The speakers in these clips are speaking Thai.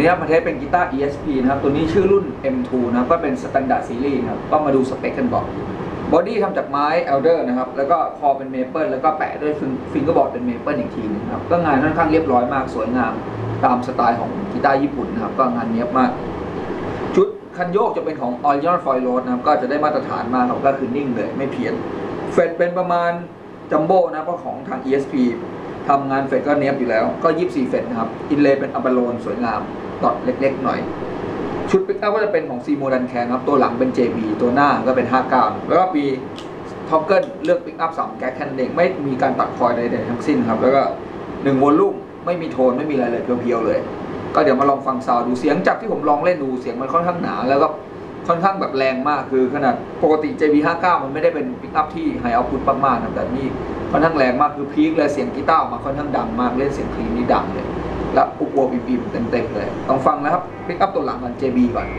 นี้มาเทสเป็นกีตาร์ ESP นะครับตัวนี้ชื่อรุ่น M2 นะครับก็เป็น Standard Series นะครับก็มาดูสเปคกันก่อนบอดี้ทำจากไม้ Elder นะครับแล้วก็คอเป็นเมเปิลแล้วก็แปะด้วยฟิงเกอร์บอร์ดเป็นเมเปิลอีกทีนึงครับก็งานค่อนข้างเรียบร้อยมากสวยงามตามสไตล์ของกีตาร์ญี่ปุ่นนะครับก็งานเนี้ยบมากชุดคันโยกจะเป็นของ Original Foil Rose นะครับก็จะได้มาตรฐานมากครับก็คือนิ่งเลยไม่เพี้ยนเฟดเป็นประมาณจัมโบ้นะเพราะของทาง ESP ทำงานเฟดก็เนี้ยบอยู่แล้วก็24เฟดนะครับอินเลย์เป็นอัปเปอร์โลนสวยงามดอทเล็กๆหน่อยชุดปิกอัพก็จะเป็นของซีโมดันแคนครับตัวหลังเป็น JB ตัวหน้าก็เป็น59แล้วก็ปีท็อกเกิลเลือกปิกอัพ3แก๊กแค่นั้นเองไม่มีการตัดคอยใดๆทั้งสิ้นครับแล้วก็1วอลลุ่มไม่มีโทนไม่มีอะไรเลยเพียวๆเลยก็เดี๋ยวมาลองฟังซาวด์ดูเสียงจากที่ผมลองเล่นดูเสียงมันค่อนข้างหนาแล้วก็ค่อนข้างแบบแรงมากคือขนาดปกติ JB 59มันไม่ได้เป็นปิกอัพที่ไฮเอาท์พุตมากๆนะแต่นี่ค่อนข้างแรงมากคือพีคเลยเสียงกีตาร์ออกมาค่อนข้างดังมากเล่นเสียงคลีนนี่ดังเลยและอุบอิ่มๆเต็มๆเลยลองฟังนะครับปิกอัพตัวหลังก่อน JB ก่อน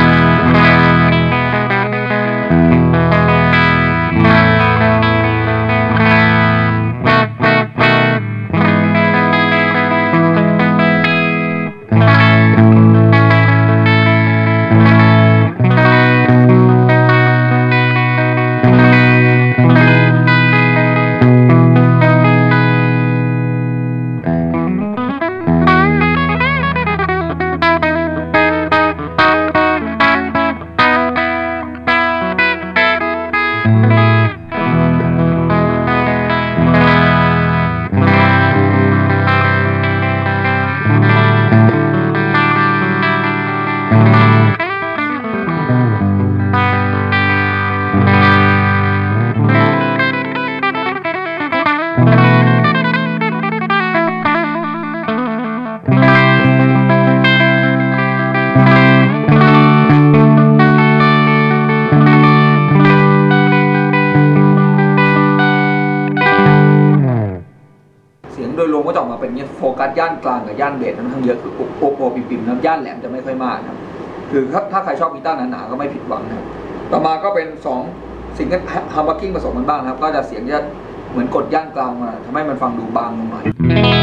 โดยรวมก็จะออกมาเป็นเงี้ยโฟกัสย่านกลางกับย่านเบสค่อนข้างเยอะคือโอปิ่มๆนะย่านแหลมจะไม่ค่อยมากครับคือถ้าใครชอบกีตาร์หนาๆก็ไม่ผิดหวังนะครับต่อมาก็เป็น2สิ่งที่ฮัมบักกิ้งผสมกันบ้างครับก็จะเสียงจะเหมือนกดย่านกลางมาทำให้มันฟังดูบางลงหน่อย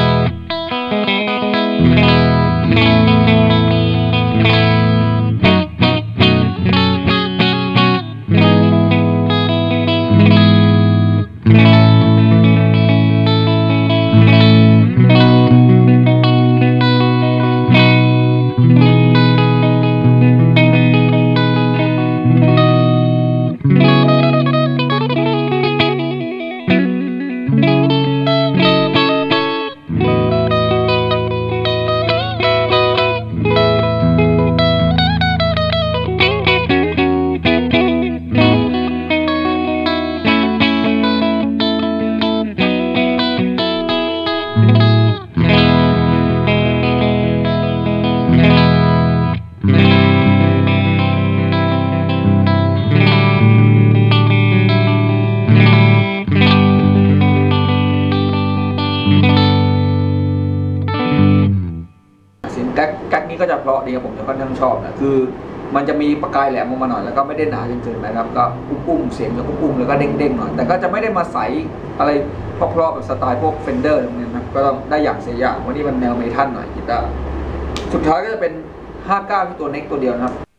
แก๊กนี้ก็จะเพราะดีครับผมจะค่อนข้างชอบนะคือมันจะมีประกายแหลมออกมาหน่อยแล้วก็ไม่ได้หนาจนเกินไปครับก็อุ้มเสียงจะอุ้มแล้วก็เด้งๆหน่อยแต่ก็จะไม่ได้มาใสอะไรเพราะๆแบบสไตล์พวกเฟนเดอร์ตรงนี้นะก็ต้องได้อย่างเสียอย่างวันนี้มันแนวเมทัลหน่อยกีตาร์สุดท้ายก็จะเป็น59ที่ตัวเน็กตัวเดียวนะครับ